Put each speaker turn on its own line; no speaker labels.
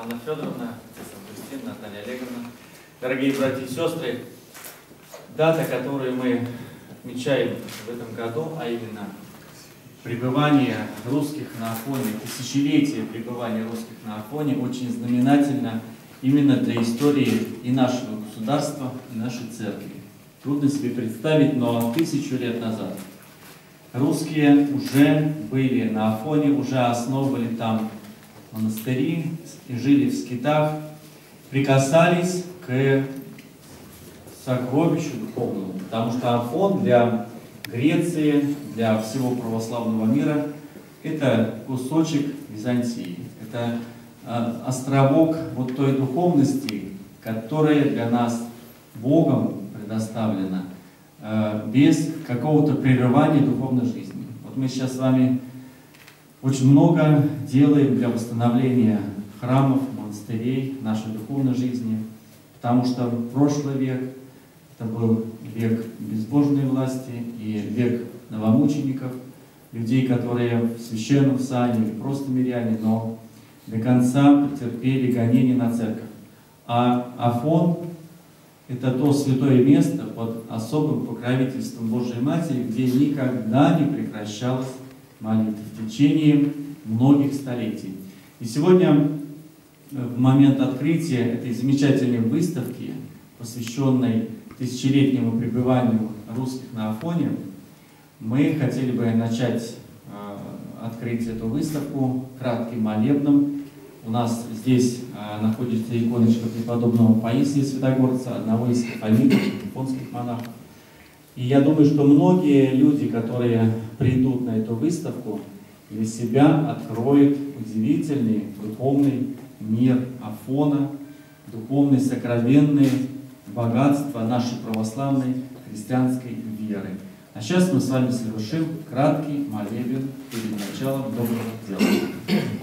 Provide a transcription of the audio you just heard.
Анна Федоровна, отец Августин, Наталья Олеговна, дорогие братья и сестры, дата, которую мы отмечаем в этом году, а именно пребывание русских на Афоне, тысячелетие пребывания русских на Афоне, очень знаменательно именно для истории и нашего государства, и нашей церкви. Трудно себе представить, но 1000 лет назад русские уже были на Афоне, уже основывали там монастыри и жили в скитах, прикасались к сокровищу духовному, потому что Афон для Греции, для всего православного мира это кусочек Византии, это островок вот той духовности, которая для нас Богом предоставлена без какого-то прерывания духовной жизни. Вот мы сейчас с вами очень много делаем для восстановления храмов, монастырей, нашей духовной жизни, потому что прошлый век это был век безбожной власти и век новомучеников, людей, которые в священном сане или просто миряне, но до конца потерпели гонения на церковь. А Афон – это то святое место под особым покровительством Божией Матери, где никогда не прекращалась молитва в течение многих столетий. И сегодня, в момент открытия этой замечательной выставки, посвященной тысячелетнему пребыванию русских на Афоне, мы хотели бы начать открыть эту выставку кратким молебном. У нас здесь находится иконочка преподобного Паисия Святогорца, одного из афонитов, афонских монахов. И я думаю, что многие люди, которые придут на эту выставку, для себя откроют удивительный духовный мир Афона, духовные сокровенные богатства нашей православной христианской веры. А сейчас мы с вами совершим краткий молебен перед началом доброго дела.